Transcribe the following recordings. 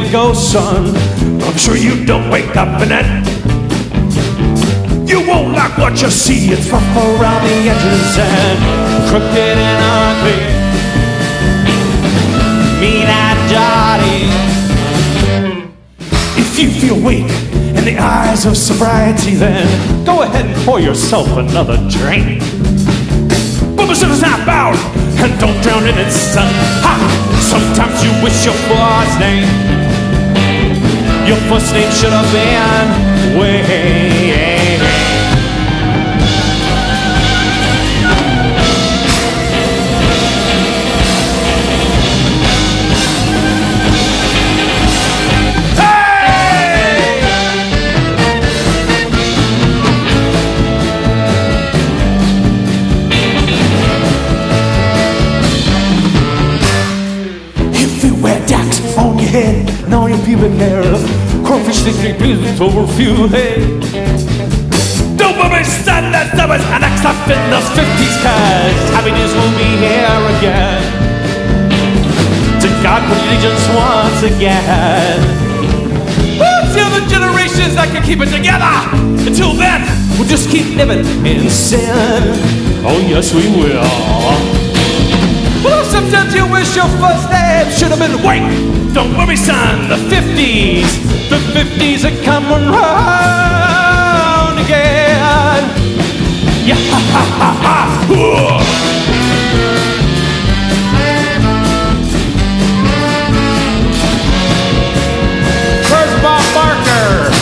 it goes, son. I'm sure you don't wake up in it. You won't like what you see. It's rough around the edges and crooked and ugly. Mean and dirty. If you feel weak in the eyes of sobriety, then go ahead and pour yourself another drink. But the sun is not bound, and don't drown in its sun. Ha! Sometimes you wish your first name should have been Wayne. Head, and all your pubic hair, crawfish sticking pieces over fuel, hey. Don't worry, son, that's numbers, and next up in those 50s, cause happiness will be here again. To God put allegiance once again. Till the generations that can keep it together. Until then, we'll just keep living in sin. Oh yes, we will. Well, sometimes you wish your first name should have been Wayne. Don't worry, son, the 50s are coming round again. Yeah, ha, ha, ha, ha. Where's Bob Barker?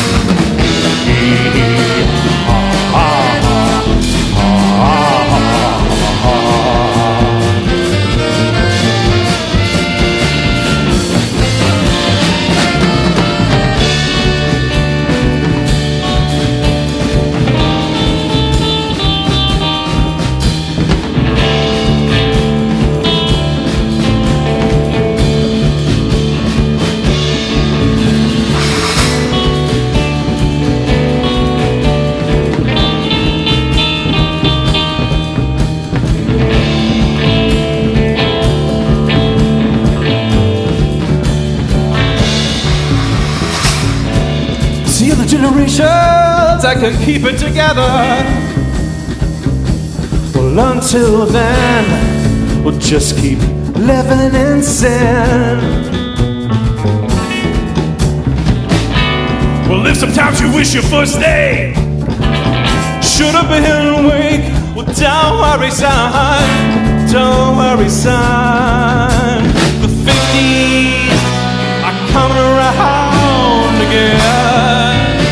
Generations that can keep it together. Well, until then, we'll just keep living in sin. Well, if sometimes you wish your first name should have been Wake, well, don't worry, son. Don't worry, son. The 50s are coming around again.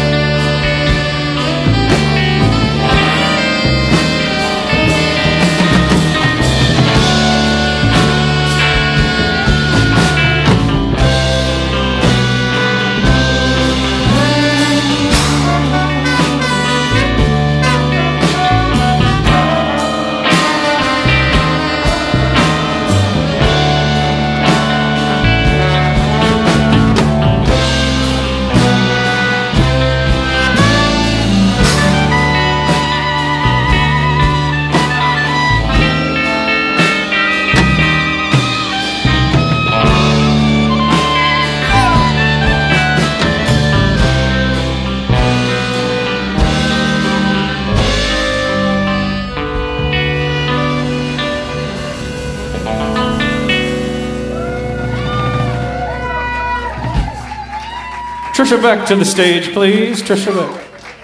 Tricia Beck to the stage, please. Tricia Beck.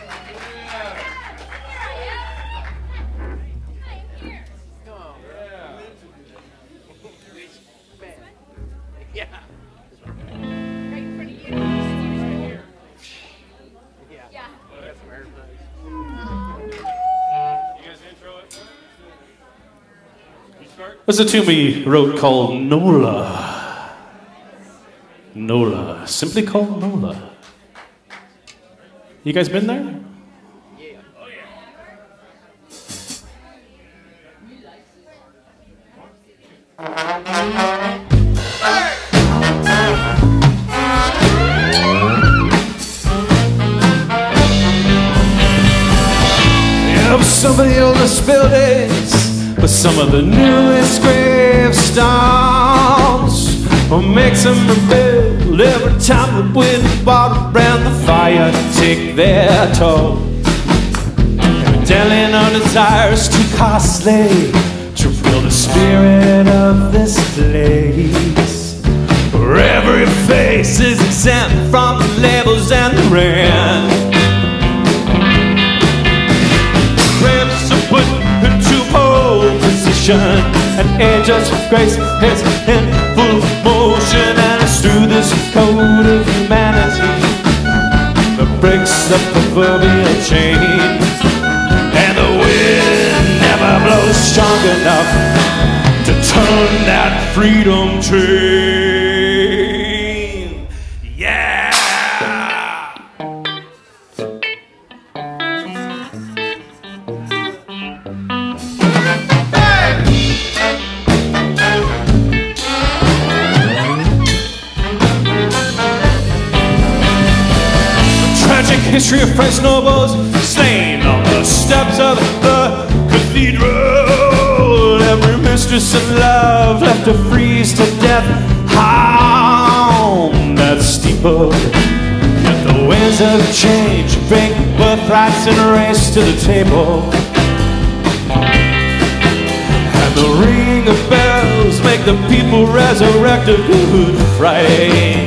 There's a tune we wrote called Nola. Nola, simply called Nola. You guys been there? Yeah. Oh yeah. Yeah, some of the oldest buildings, but some of the newest gravestones will make some rebel fool every time the wind brought around the fire to take their toll. Evidently no desires too costly to feel the spirit of this place, where every face is exempt from the labels and the rent. Cramps are put into pole position, and angels of grace is in full motion, and it's through this code of humanity that breaks the proverbial chain, and the wind never blows strong enough to turn that freedom train. Yeah! History of French nobles slain on the steps of the cathedral. Every mistress of love left to freeze to death on that steeple. Yet the winds of change bring birthrights and race to the table, and the ringing of bells make the people resurrect a Good Friday.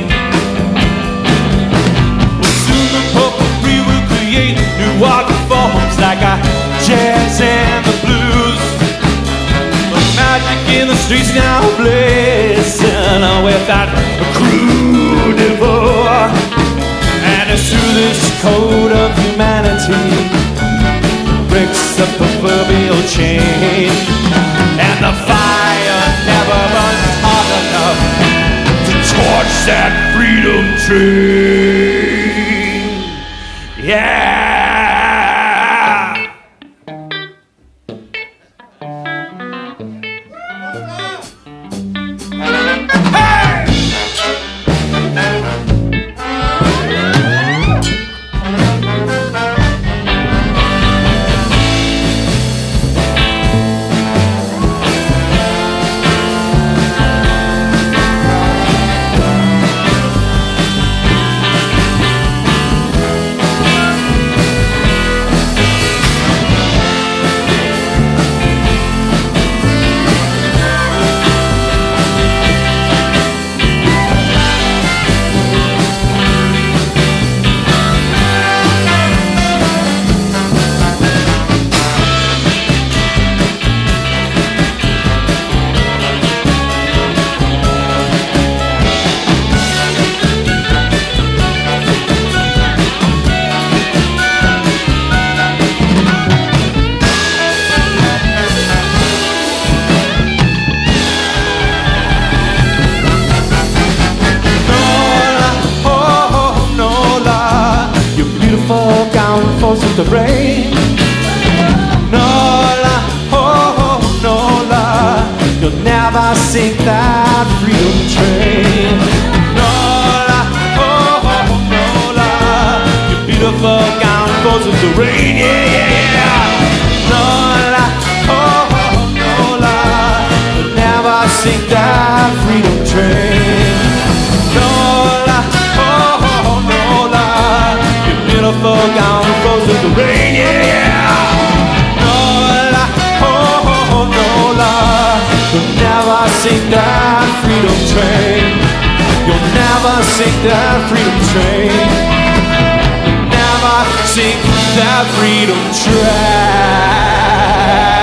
New art forms like a jazz and the blues. The magic in the streets now blazing without a crew devore. And it's through this code of humanity breaks the proverbial chain, and the fire never burns hot enough to torch that freedom train. Yeah! The rain, Nola, oh, Nola, you'll never sink that freedom train. Nola, oh, Nola, your beautiful gown falls with the rain, yeah, yeah, yeah. Nola, oh, Nola, you'll never sink that freedom train. Nola, oh, Nola, your beautiful gown falls with the rain, yeah, yeah. Nola, oh, Nola, you'll never sink that freedom train. You'll never sink that freedom train. You'll never sink that freedom train.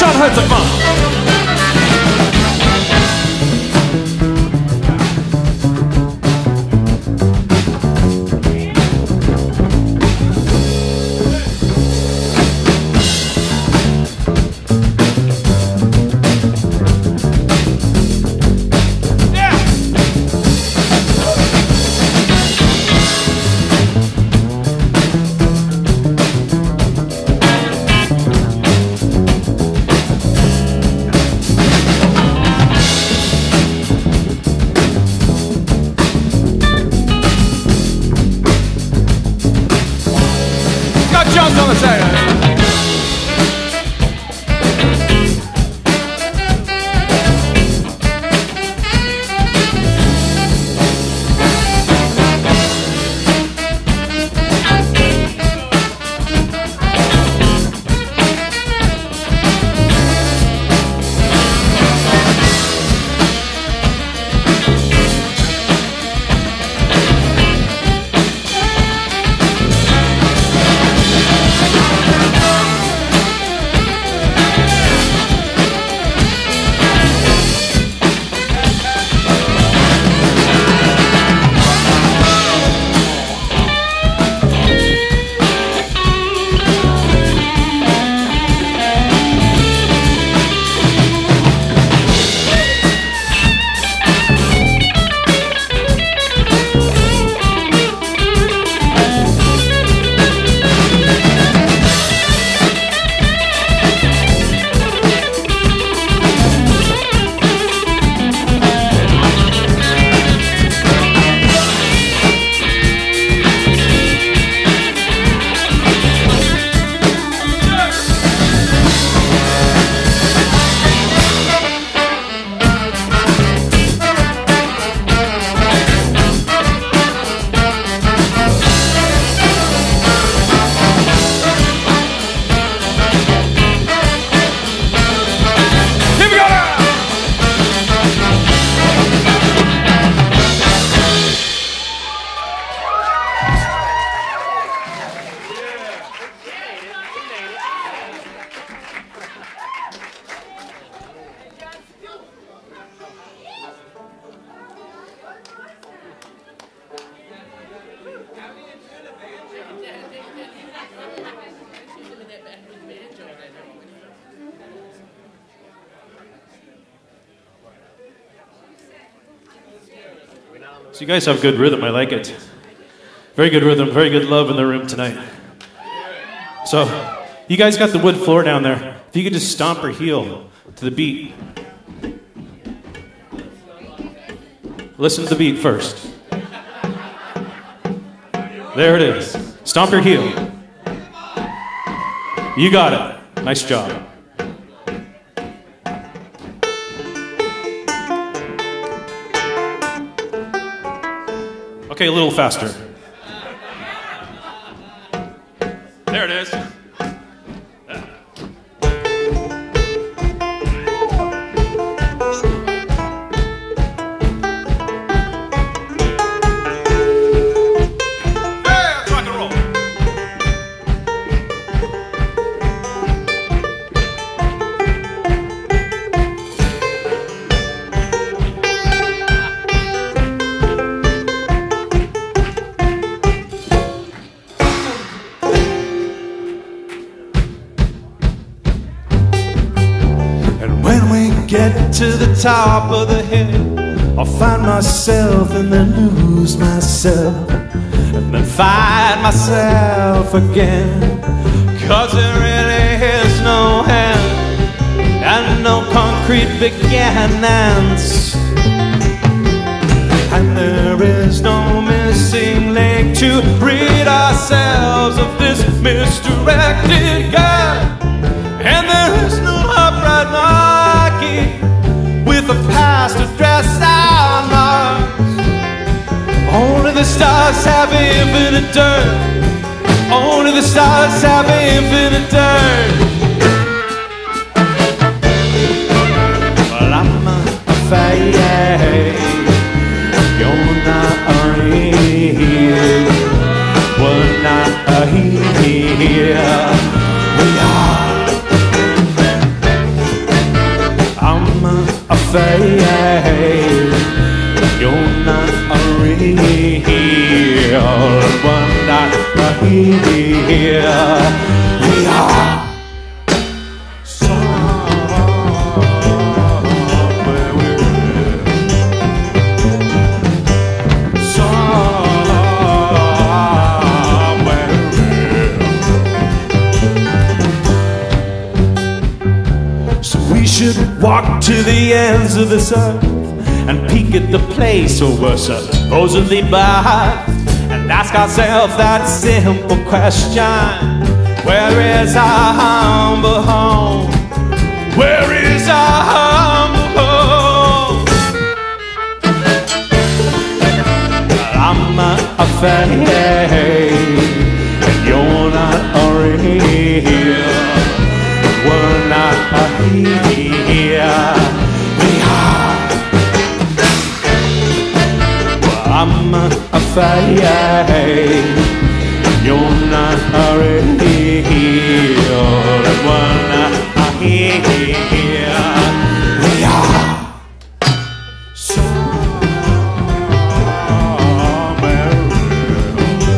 shot, Hudson, come on. Johnston on the side. So you guys have good rhythm, I like it. Very good rhythm, very good love in the room tonight. So, you guys got the wood floor down there. If you could just stomp or heel to the beat. Listen to the beat first. There it is. Stomp or heel. You got it. Nice job. Okay, a little faster. There it is. To the top of the hill, I'll find myself and then lose myself, and then find myself again. 'Cause there really is no end and no concrete beginnings, and there is no missing link to rid ourselves of this misdirected God, and there is no upright monarchy with a past address our marks. Only the stars have infinite dirt. Only the stars have infinite dirt. Well, I'm afraid you're not here. We're not here. We are. fake. You're not a real one, not a real. We are somewhere real. Somewhere real. So we should walk to the ends of this earth and peek at the place where we're supposedly bad, and ask ourselves that simple question: where is our humble home? Where is our humble home? I'm a fake, and you're not a real. We're not a here. We are. I'm a fake, you're not a real, and we're not a here. We are somewhere real.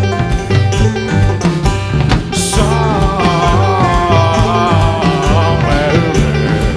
Somewhere real.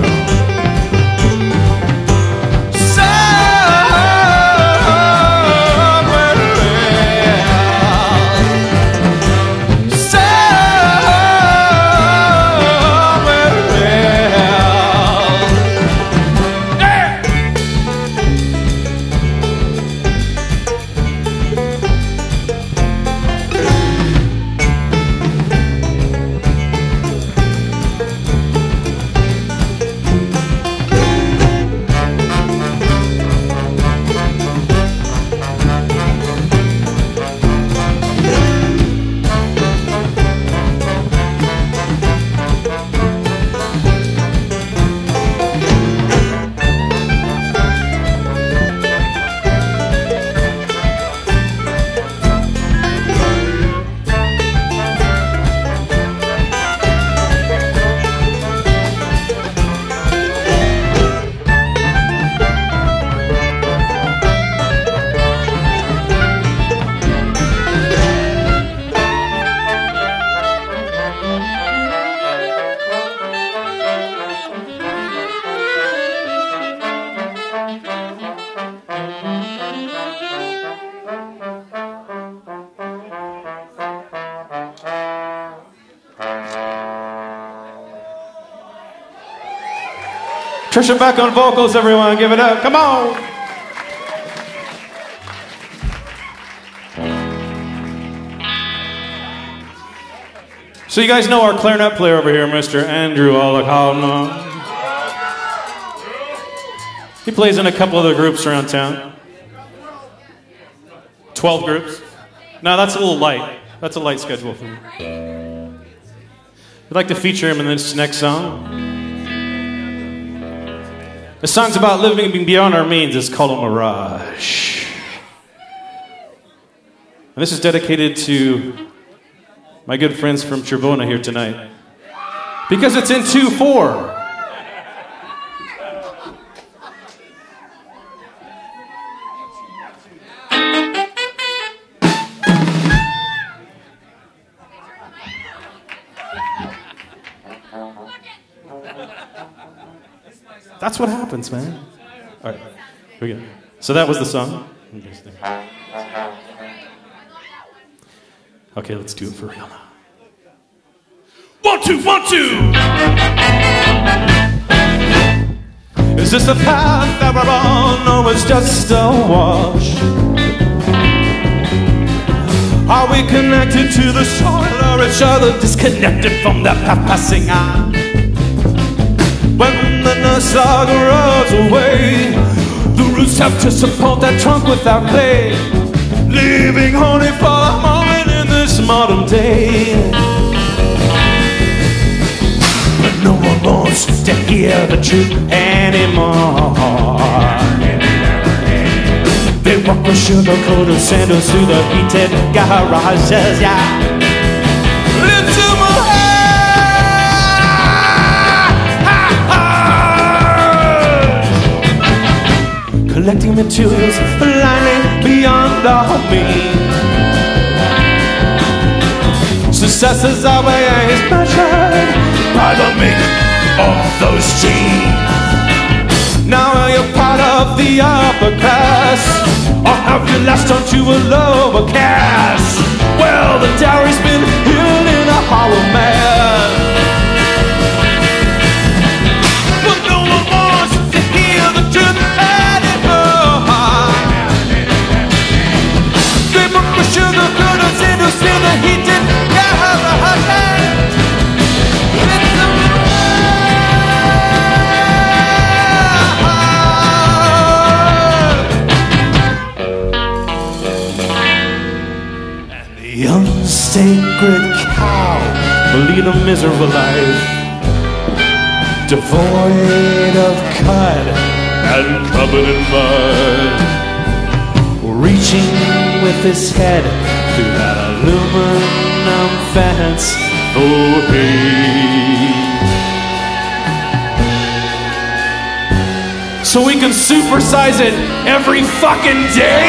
Tricia Beck on vocals, everyone. Give it up. Come on. So you guys know our clarinet player over here, Mr. Andrew Alikhanov. He plays in a couple other groups around town. 12 groups. No, that's a little light. That's a light schedule for me. We'd like to feature him in this next song. The song's about living beyond our means. It's called A Mirage. And this is dedicated to my good friends from Trombone here tonight. Because it's in 2/4. That's what happens, man. All right, here we go. So that was the song. Okay, let's do it for real now. 1, 2, 1, 2. Is this the path that we're on, or is just a wash? Are we connected to the soil, or each other disconnected from the path passing on? When the nutsack rolls away, the roots have to support that trunk without clay, leaving only for a moment in this modern day. But no one wants to hear the truth anymore. They walk with sugar-coated sandals through the heated garages, yeah. Into my head. collecting materials blindly beyond all means. Success is always measured by the make of those jeans. Now you're part of the upper class, or have you latched onto a lower caste? Well, the dowry's been hidden in a hollow man, but no one wants to hear the truth anymore. They put the sugar coaters in to seal the heated carbohydrate. The unsacred cow will lead a miserable life, devoid of cut and covered in mud, reaching with his head through that aluminum fence for hay. So we can supersize it every fucking day?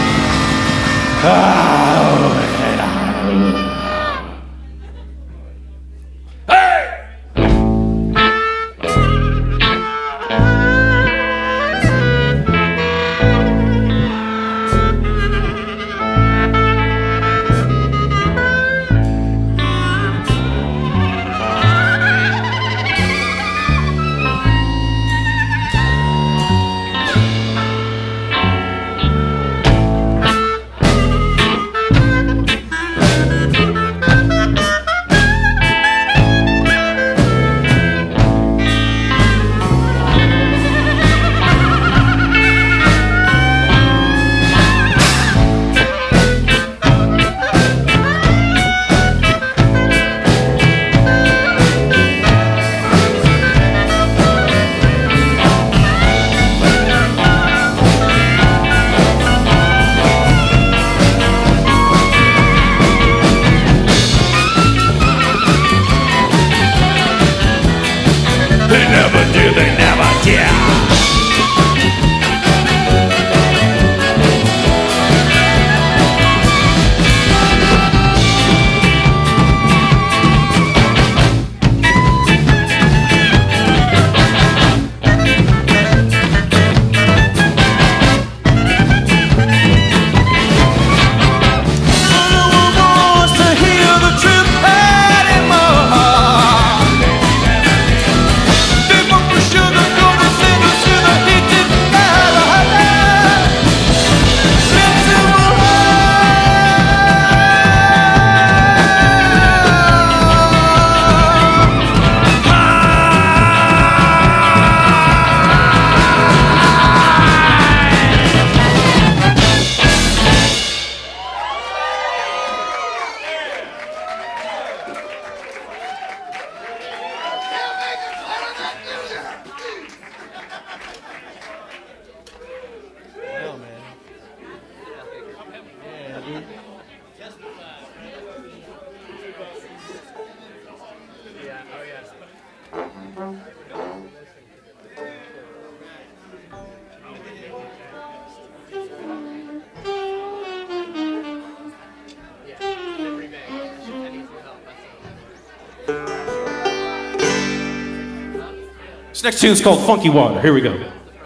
This next tune is called Funky Water. Here we go.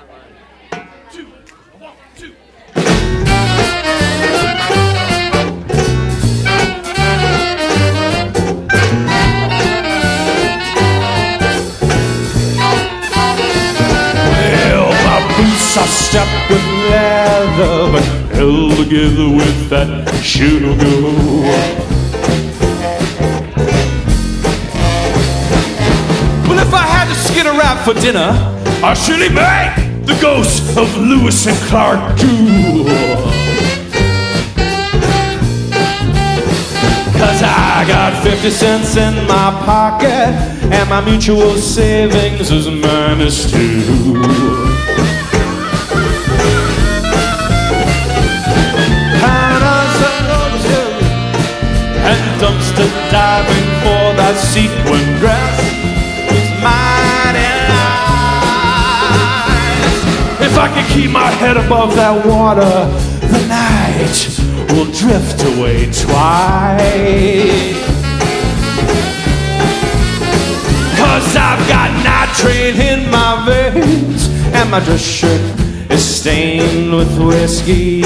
I step with leather, but held together with that sugar. Well, if I had to skin a rat for dinner, I'd surely make the ghost of Lewis and Clark too. 'Cause I got 50 cents in my pocket, and my mutual savings is -2. And dumpster diving for that sequin dress was mighty nice. If I can keep my head above that water, the night will drift away twice. 'Cause I've got nitrate in my veins, and my dress shirt is stained with whiskey.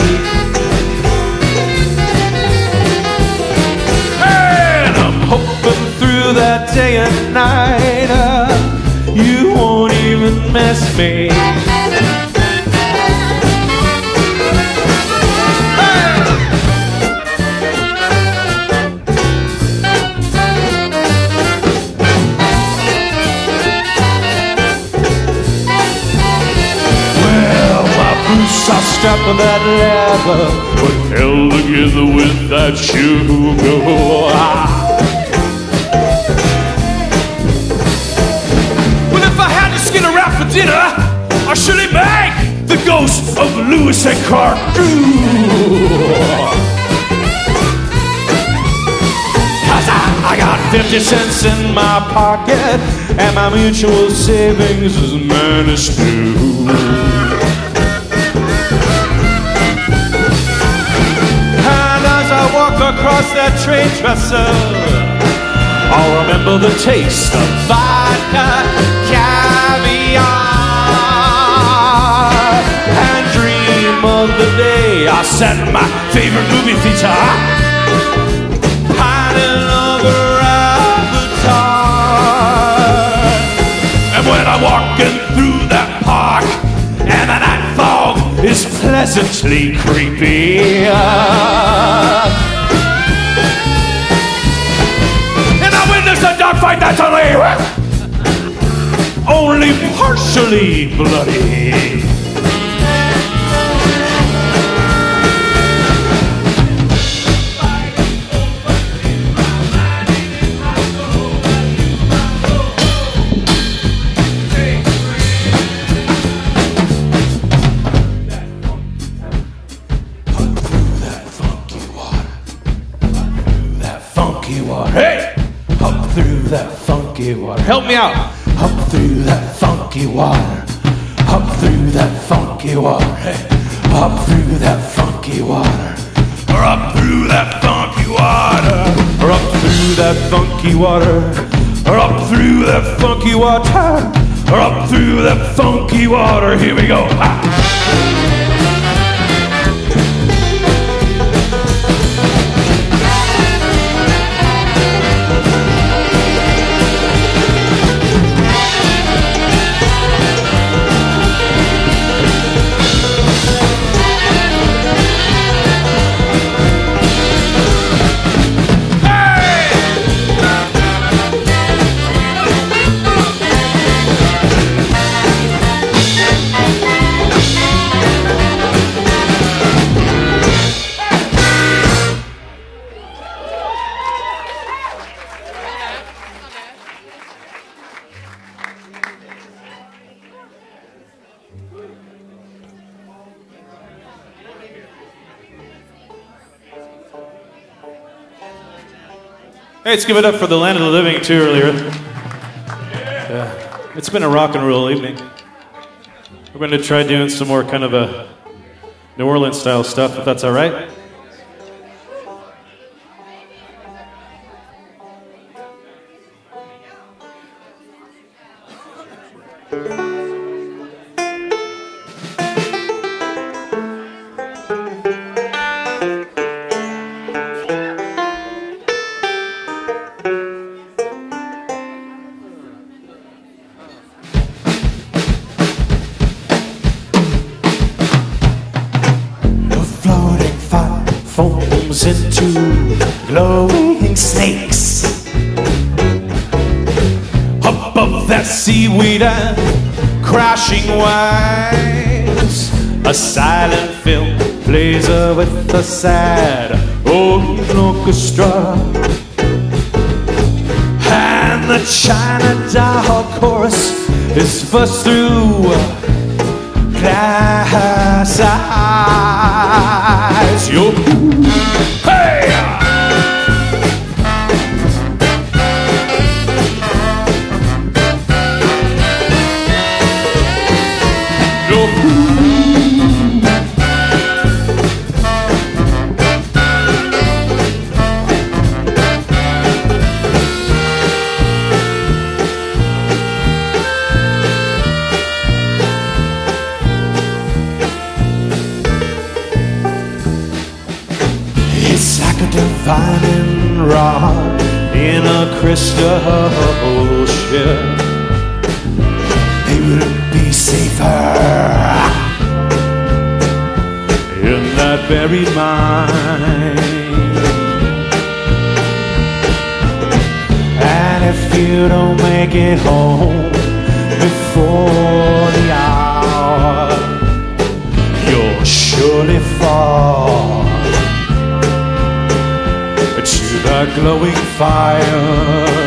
And I'm hoping through that day and night, you won't even miss me. I strapped on that leather, but held together with that sugar. Well, if I had to skin a rat for dinner, I surely make the ghost of Lewis and Clark. Cause I got 50 cents in my pocket, and my mutual savings is minuscule. I walk across that train trestle, I'll remember the taste of vodka, caviar, and dream of the day I sat in my favorite movie theater, hiding over Avatar. And when I'm walking through that park, and the night fog is pleasantly creepy, a dogfight that's only partially bloody. That funky water. That funky water. Hey! Up through that funky water. Help me out. Up through that funky water. Up through that funky water. Hey. Up through that funky water. Or up through that funky water. Or up through that funky water. Or up through that funky water. Or up through that funky water. Here we go. Ha. Hey, let's give it up for the Land of the Living, too, earlier. It's been a rock and roll evening. We're going to try doing some more kind of a New Orleans style stuff, if that's all right. Into glowing snakes up of that seaweed and crashing waves. A silent film plays with a sad old orchestra, and the China doll chorus is first through glass eyes. Yo. Hey! Yo. divining rod in a crystal ship. Maybe it'd be safer in that buried mine. And if you don't make it home before the hour, you'll surely fall to that glowing fire.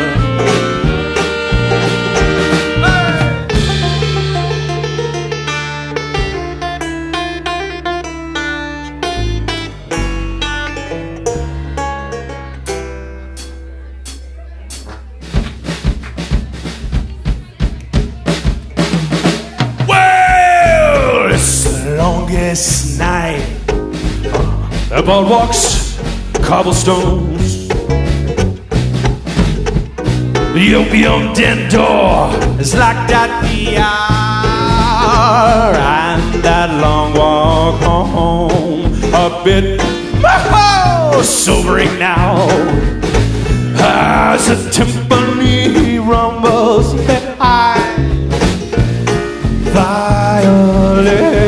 Night, the boardwalks, cobblestones, the opium den door is locked at the hour, and that long walk home a bit sobering now as a timpani rumbles behind violin.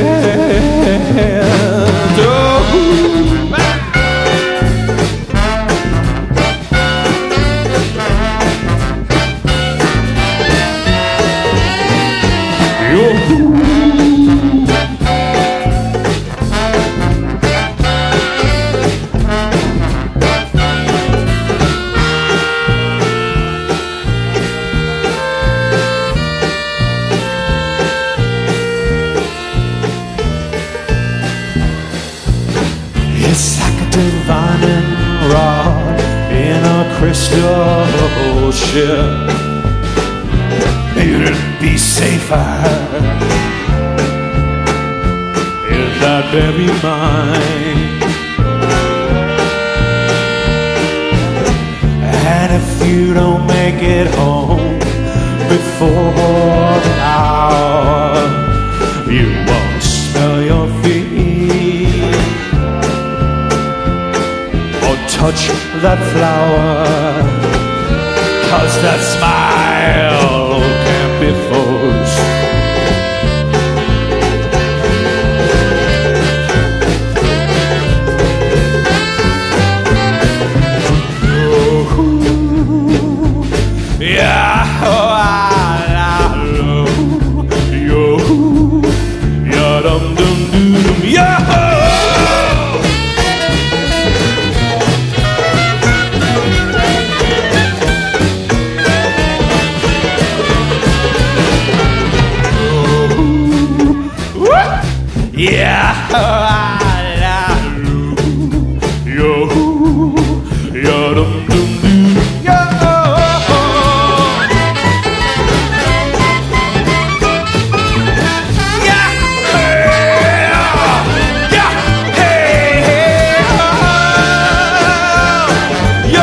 Divining rod in a crystal ship. Maybe it'd be safer in that very mine. And if you don't make it home before the hour, you won't smell your feet, touch that flower, 'cause that smile can't be forced. Yeah, oh, I love you. Yeah, dum dum dum, yeah. Yeah, I love you. Yo, dum dum dum, yo. Yeah, hey, yeah, hey, yo,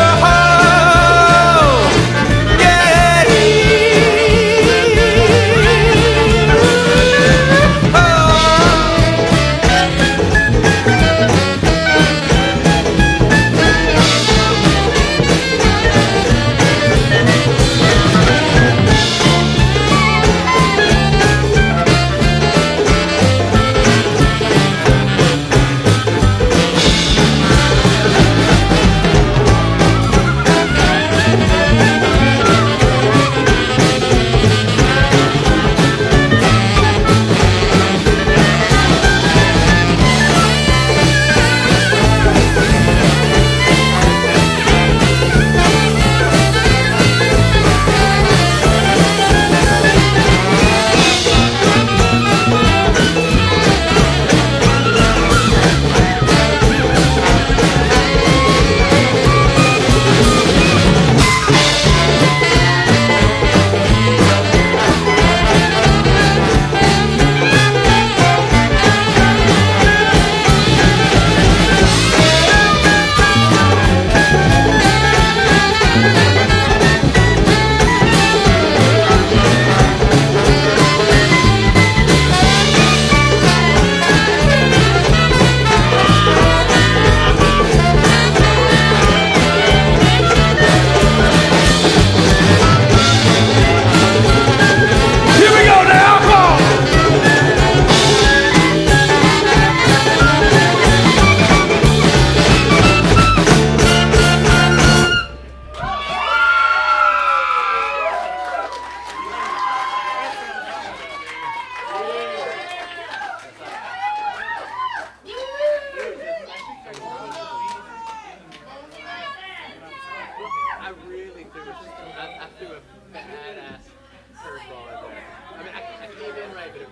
yeah.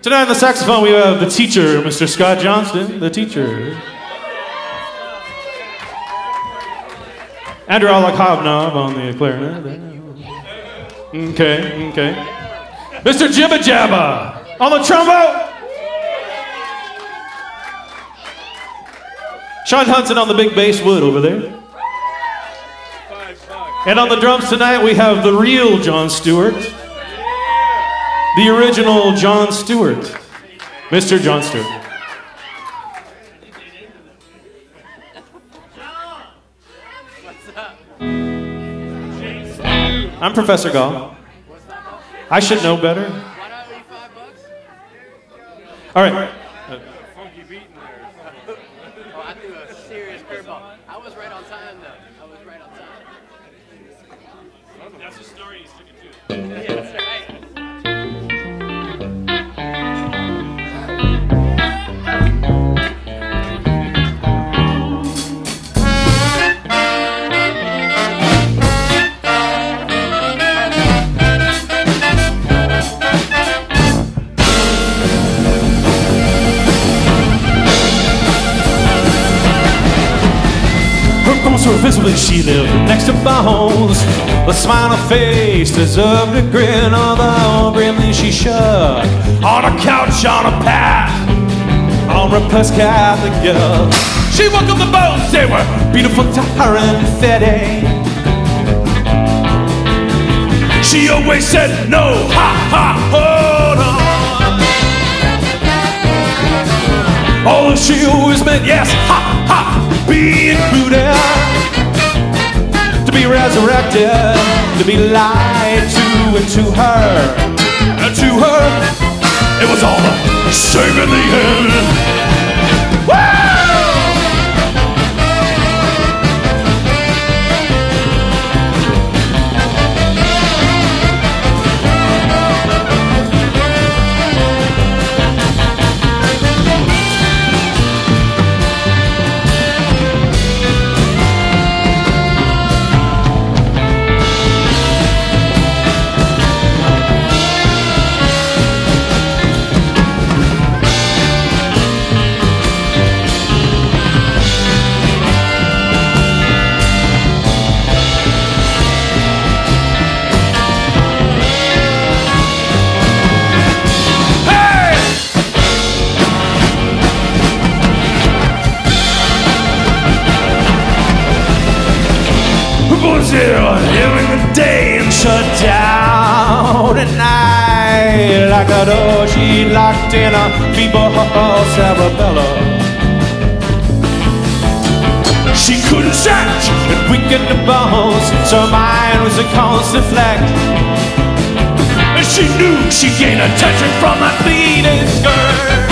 Tonight on the saxophone we have the teacher, Mr. Scott Johnston, the teacher. Andrew Alikhanov on the clarinet. Okay. Mr. Jibba Jabba on the trombone. Sean Hudson on the big bass wood over there. And on the drums tonight we have the real John Stewart. The original John Stewart. Mr. John Stewart. I'm Professor Gall. I should know better. All right. Funky beat in there. Oh, I threw a serious curveball. I was right on time, though. That's the story he's sticking to. Yeah, that's right. So visibly she lived next to bones. The smile on her face deserved a grin, although grimly she shook on a couch on a path on her first Catholic girl. She welcomed the bones, they were beautiful to her and fitting. She always said no, hold on. Although she always meant yes, be included. To be resurrected, to be lied to, and to her, it was all the same in the end. During the day and shut down at night like a door she locked in a feeble cerebellum. She couldn't stretch and weakened the bones, so her mind was a constant fleck. And she knew she gained attention from that bleeding skirt,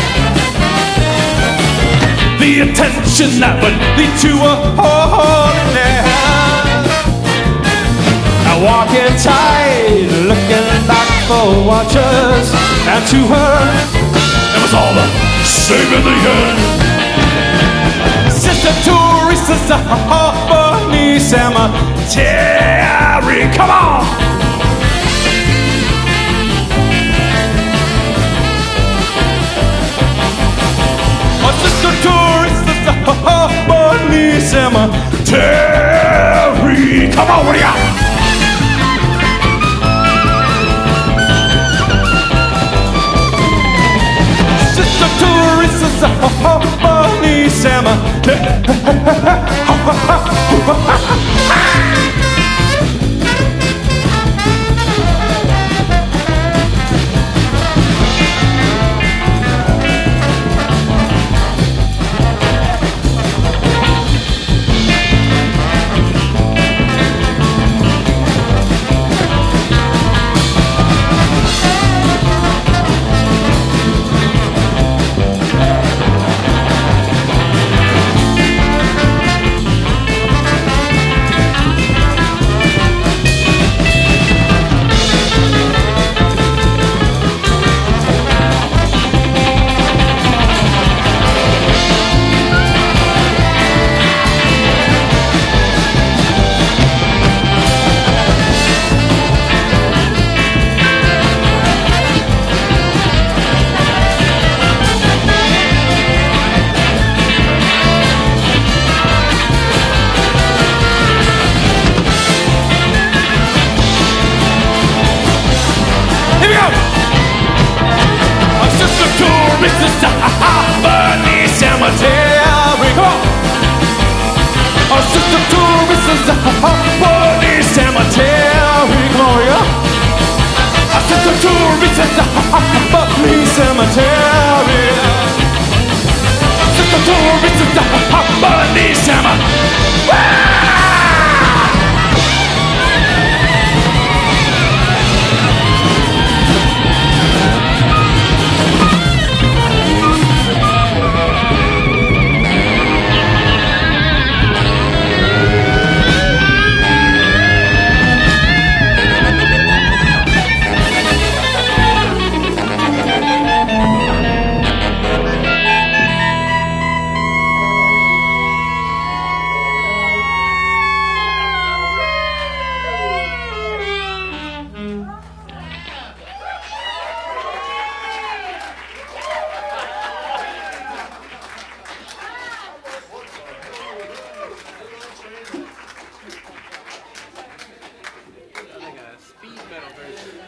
the attention that would lead to a holiness. Walking tight, looking back for watchers, and to her, it was all the same in the end. Sister Teresa, Harmony Cemetery, come on! Oh, Sister Teresa, Harmony Cemetery, come on, what do you got? Teresa's a holy cemetery.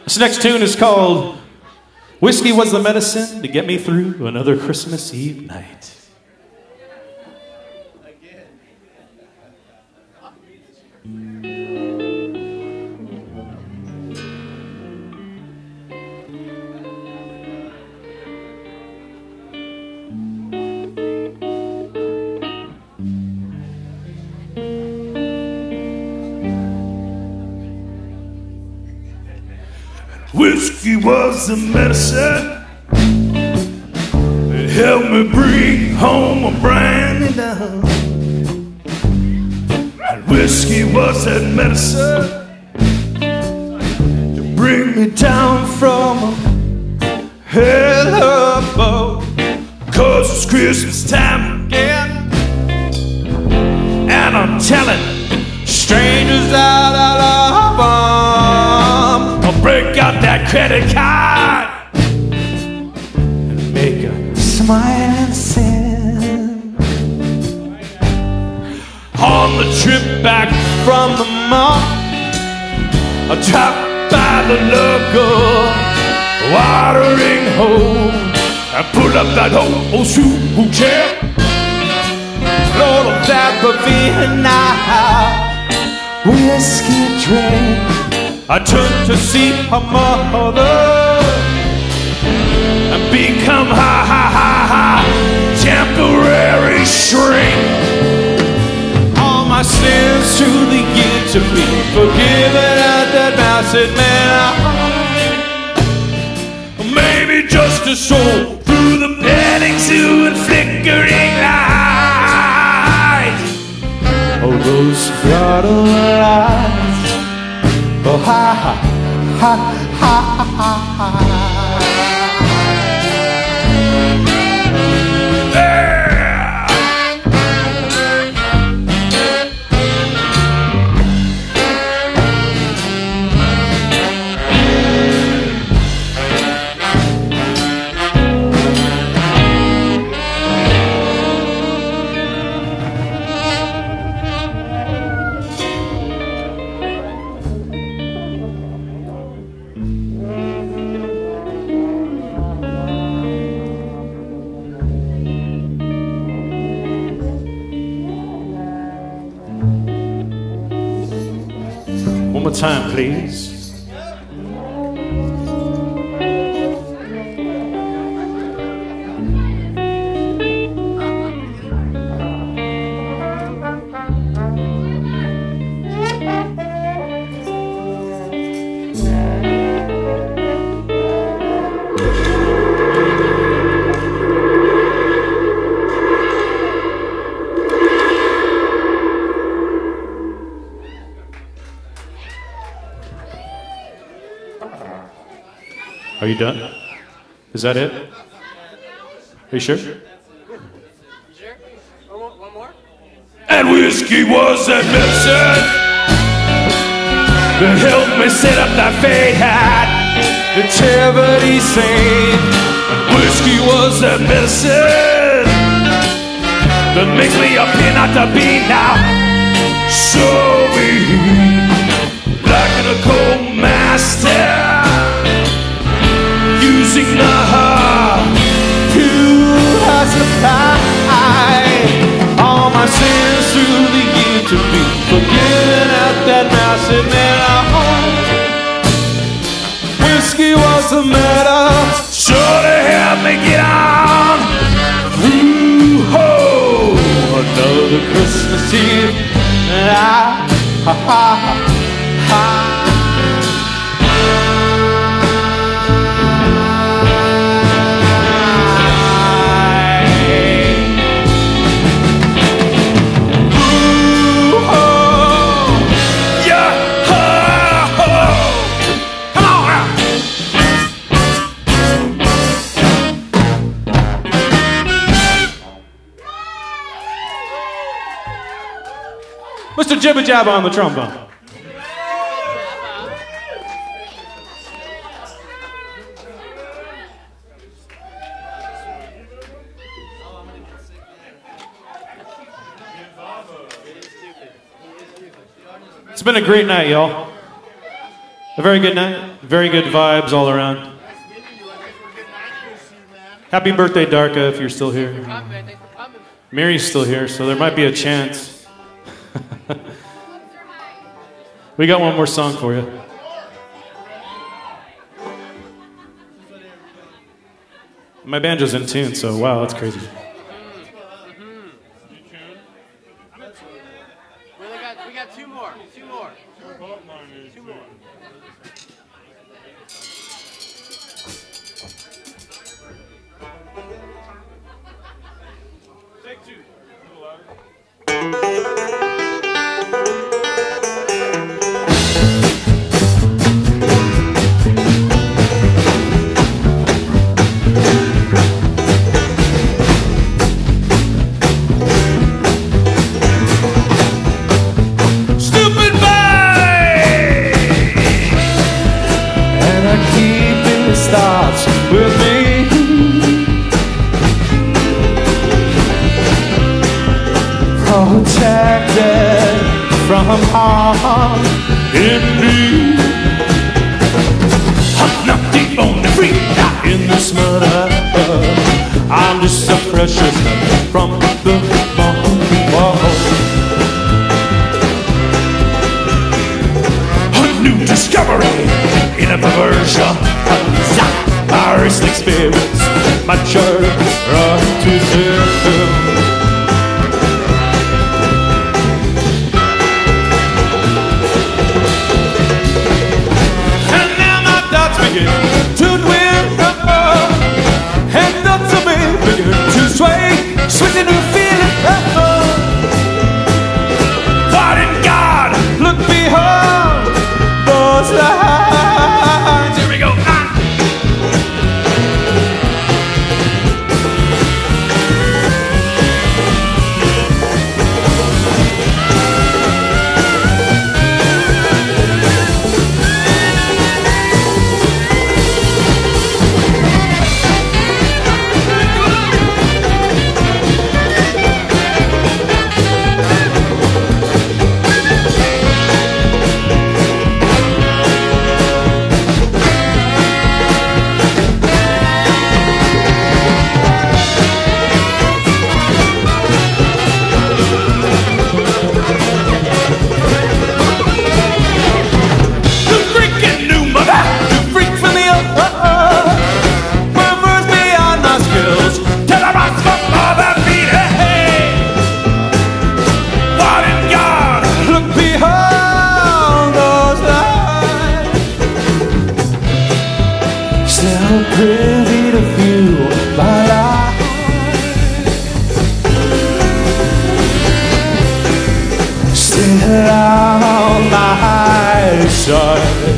This next tune is called Whiskey Was the Medicine to Get Me Through Another Christmas Eve Night. Whiskey was the medicine that helped me bring home a brand down. And whiskey was that medicine to bring me down from hell above. 'Cause it's Christmas time again, and I'm telling strangers out I love 'em. I'll break out that credit card and make a smile and send. On the trip back from the mall, I dropped by the local watering hole. I pulled up that old school chair, Lord of that Vienna whiskey drink. I turned to see her mother and become temporary shrink. All my sins through the year to be forgiven at that massive man. Maybe just a soul through the panning to and flickering lights. Oh, those throttle lights. Oh, ha, ha, ha, ha, ha, ha. One more time, please. Are you done? Is that it? Are you sure? You sure? One more? And whiskey was that medicine that helped me set up that fate hat, the charity saint. And whiskey was that medicine that makes me appear not to be now so weak, like a cold master using the heart to supply all my sins through the year to be forgiven at that massive man. Whiskey was the matter, sure to help me get on through another Christmas Eve. And ha ha ha. Mr. Jibba Jabba on the trombone. It's been a great night, y'all. A very good night. Very good vibes all around. Happy birthday, Darka, if you're still here. Mary's still here, so there might be a chance. We got one more song for you. My banjo's in tune, so wow, that's crazy. We got two more. Two more. Take two. Stupid boy! And I keep his thoughts with me. Protected from harm indeed. I'm not the only freak in this murder. I'm just a precious from the bone. A new discovery in a perversion. My wrestling spirits, my church to zero. To dwindle, and not to be begin to sway, switching to feeling What in God, look behind those lines. Here we go. Privy to fuel my life. Still on my side.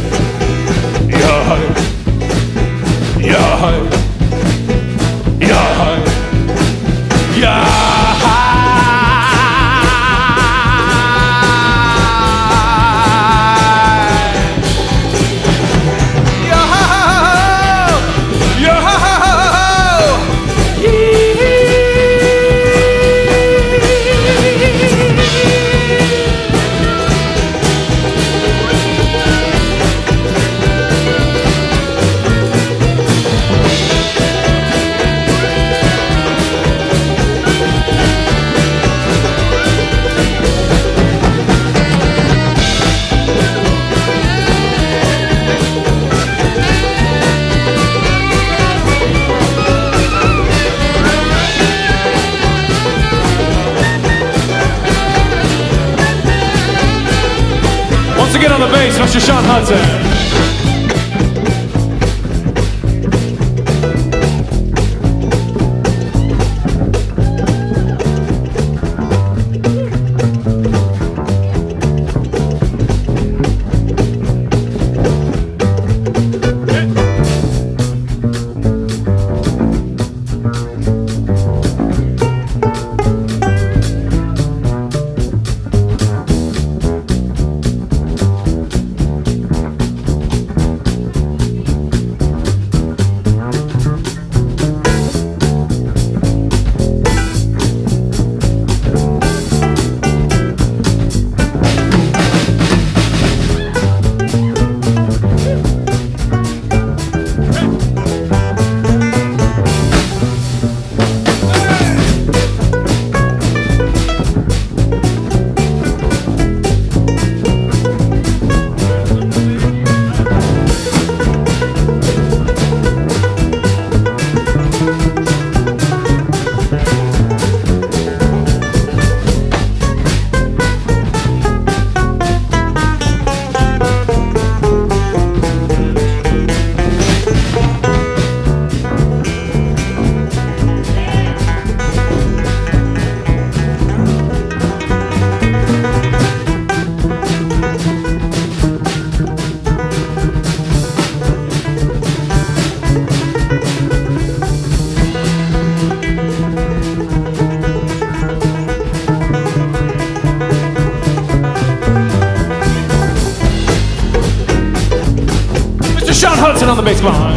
Sean Hudson on the bass behind.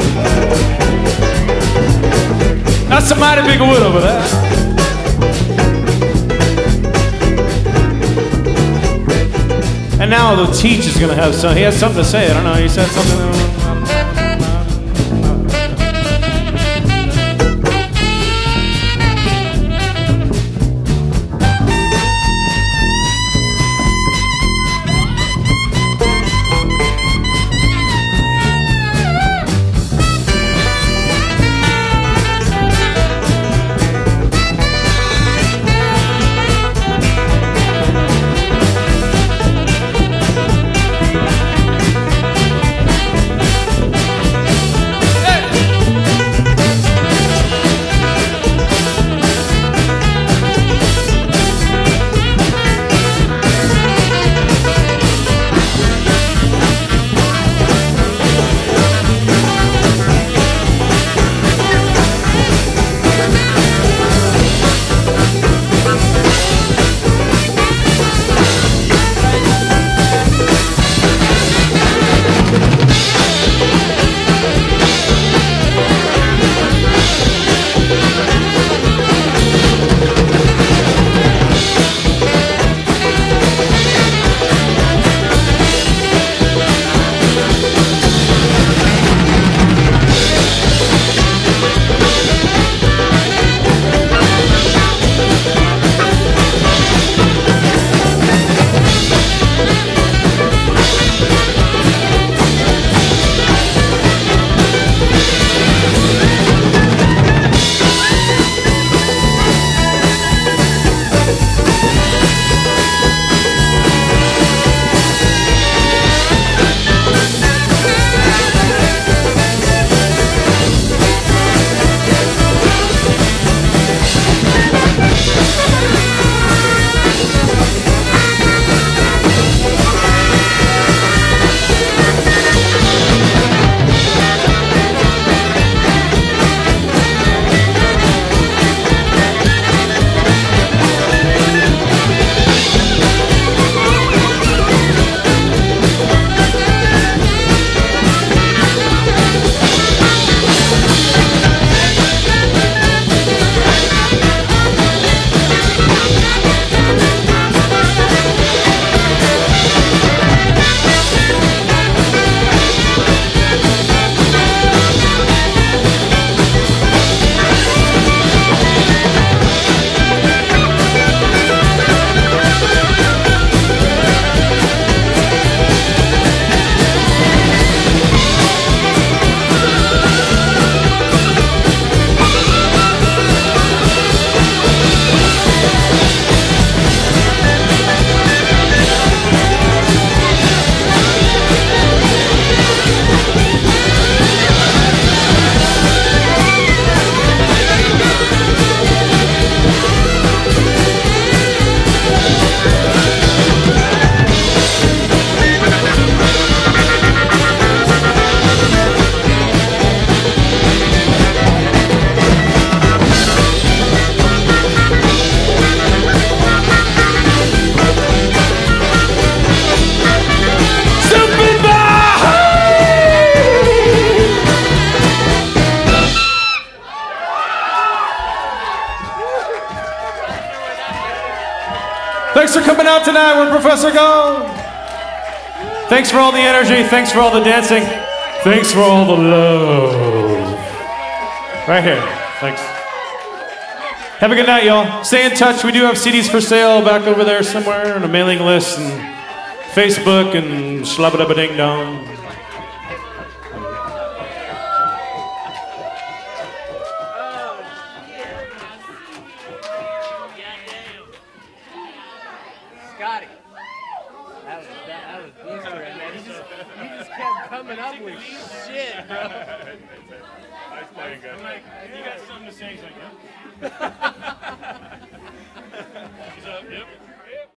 That's a mighty big wood over there. And now the Teach is going to have some. He has something to say. I don't know. He said something. Thanks for coming out tonight. We're Professor Gall. Thanks for all the energy. Thanks for all the dancing. Thanks for all the love. Right here. Thanks. Have a good night, y'all. Stay in touch. We do have CDs for sale back over there somewhere on a mailing list and Facebook and shlabba-dabba-ding-dong. Scotty. That was blistering, man. You just kept coming up with shit, bro. Nice playing, guys. Like, you got something to say? He's like, yep. He's up, yep.